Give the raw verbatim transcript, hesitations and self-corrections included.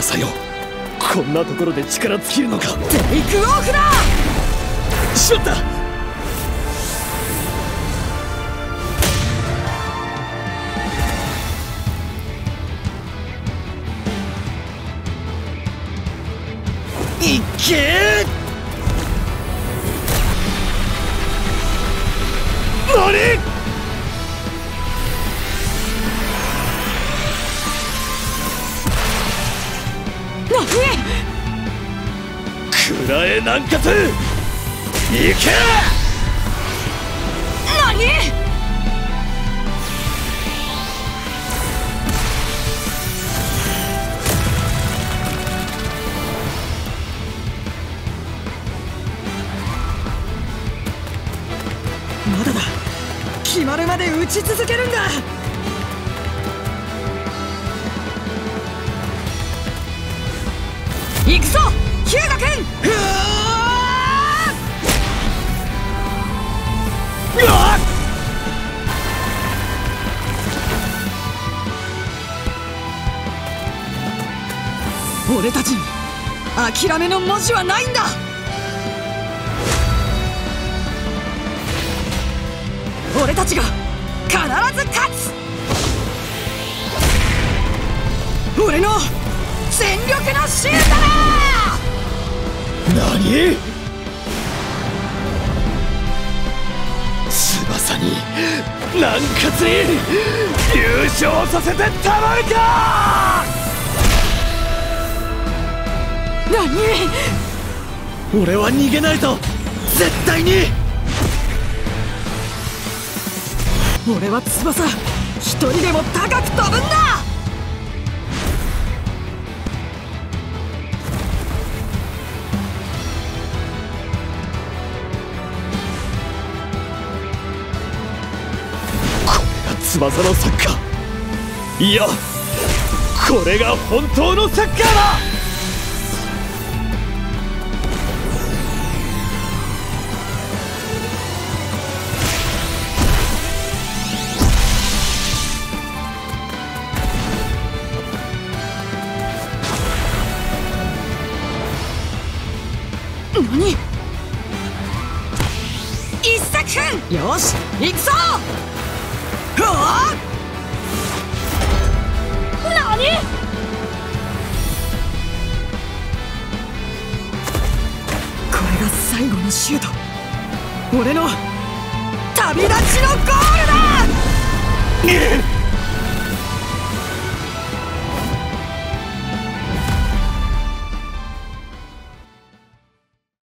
翼よ、こんなところで力尽きるのか。 テイクオフだ。 しまった。いけー。何？くらえ南葛、行け。 何？まだだ。決まるまで打ち続けるんだ。行くぞヒュウガ君。ふわっ！俺たちに諦めの文字はないんだ。俺たちが必ず勝つ。俺の全力のシュートだ。 何？翼に南葛に優勝させてたまるか。 何？ 俺は逃げないぞ、絶対に。 俺は翼一人でも高く飛ぶんだ。 翼のサッカー、いやこれが本当のサッカーだ。 何？一作君、よし行くぞ。何？これが最後のシュート。俺の旅立ちのゴールだ。